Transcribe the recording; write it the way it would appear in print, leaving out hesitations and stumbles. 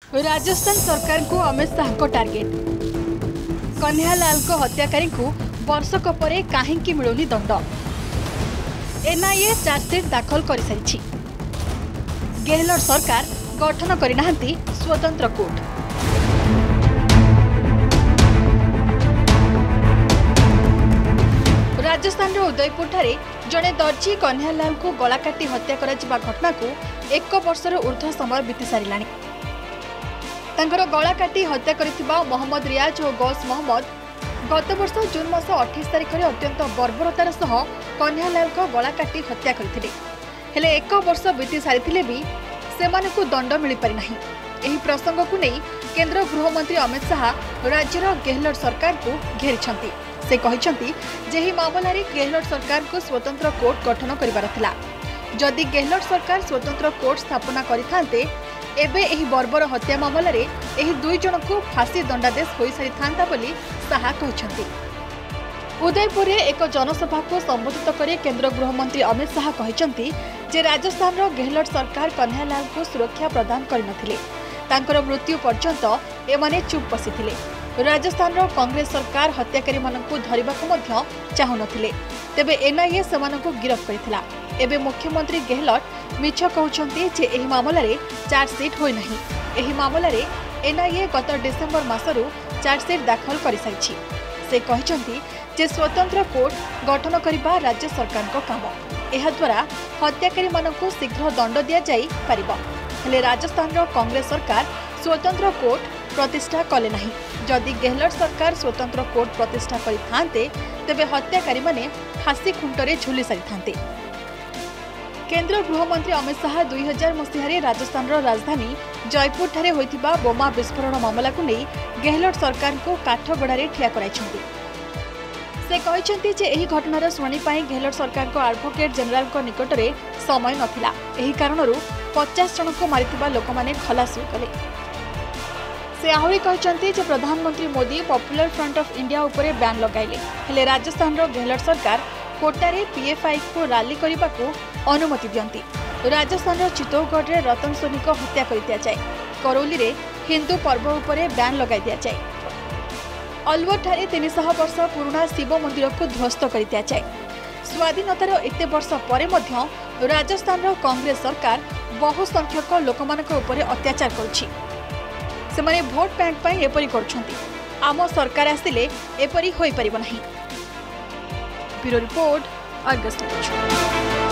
राजस्थान सरकार को अमित शाह को टार्गेट कन्हैयालाल को हत्याकारी को वर्षक परे काहेंकी मिलुनी दंड एनआईए चार्जसीट दाखल कर सारी गेहलोत सरकार गठन करना स्वतंत्र कोर्ट। राजस्थान उदयपुर ठारे जड़े दर्जी कन्हैयालाल को गला काटी हत्या करा घटना को 1 वर्षर ऊर्ध्व समय बीती सारा गला काटी हत्या करिथिबा मोहम्मद रियाज और गौस मोहम्मद गत वर्ष जून मास 28 तारिख में अत्यंत बर्बरतार सह कन्हैयालाल को गला काटी हत्या करथिले। हेले 1 वर्ष बीती सारी भी सेमानकु दंड मिल पारि नाही। एही प्रसंग को नहीं केंद्र गृहमंत्री अमित शाह राज्यर गेहलोत सरकार को घेरिछंती। से कहिछंती जे ही मामला रे गेहलोत सरकार को स्वतंत्र कोर्ट गठन करिबार थिला। जदि गेहलोत सरकार स्वतंत्र कोर्ट स्थापना करिथांते एबे एही बर्बर हत्या मामला रे एही 2 जन को फांसी दंडादेश होई सारी थांता बोली शाह कहिछंती। उदयपुर रे एक जनसभा को संबोधित करे केंद्र गृहमंत्री अमित शाह कहिछंती जे राजस्थान रो गेहलोत सरकार कन्हैयालाल को सुरक्षा प्रदान करिनथिले। तांकर मृत्यु पर्यंत एमाने चुप बसिथिले। राजस्थान रो कांग्रेस सरकार हत्याकारी मानकु धरिबाकु मध्य चाहुनथिले। तेबे एनआईए सेमानकु गिरफ्त करिथिला। एबे मुख्यमंत्री गेहलोत मिछ कहउछंती जे एही मामला रे चार्जसीट होई नाही। एही मामला रे एनआईए गत डिसेंबर मासरु चार्जसीट दाखल करि सारिछि। से कहिछंती जे स्वतंत्र कोर्ट गठन करिबा राज्य सरकार को काम। एहा द्वारा हत्याकारी मानकु शीघ्र दंड दिया जाई परिबा। हेले राजस्थान रो कांग्रेस सरकार स्वतंत्र कोर्ट प्रतिष्ठा कले नहीं। जदि गेहलोत सरकार स्वतंत्र कोर्ट प्रतिष्ठा करिथांते तेबे हत्याकारी माने फांसी खुंटरे झुली सारी थांते। केंद्र गृहमंत्री अमित शाह 2000 मसीह राजस्थान राजधानी जयपुर ठारे होइतिबा बोमा विस्फोरण मामला को नहीं गेहलोत सरकार को काठगड़ारे ठिया कराइछंती। से कहिछंती जे एही घटनार शुणाणी पाई गेहलोत सरकार को एडवोकेट जनरल को निकटरे समय नथिला। एही कारणरू 50 जन को मारितिबा लोक माने खलास कले। से आहुरी कहिछंती जे प्रधानमंत्री Modi Popular Front of India उपरे बैन लगाइले। हेले राजस्थान गेहलोत सरकार कोटारे पीएफआई को रैली करने को अनुमति दियंती। राजस्थान चित्तौड़गढ़ में रतन सोनी को हत्या कर दिया जाए। करौली रे हिंदू पर्व उपरे बैन लगा दिया जाए। अलवर ठारे 300 वर्ष पुराना शिव मंदिर को ध्वस्त कर दिया जाए। स्वाधीनतार एते वर्ष परे मध्य राजस्थान कांग्रेस सरकार बहु संख्यक लोकमानक उपरे अत्याचार करुछि। सेमाने भोट बैंक पई एपरि करछंती। आम सरकार आसिले एपरि होई परिबो नाही। Bureau report Argus news.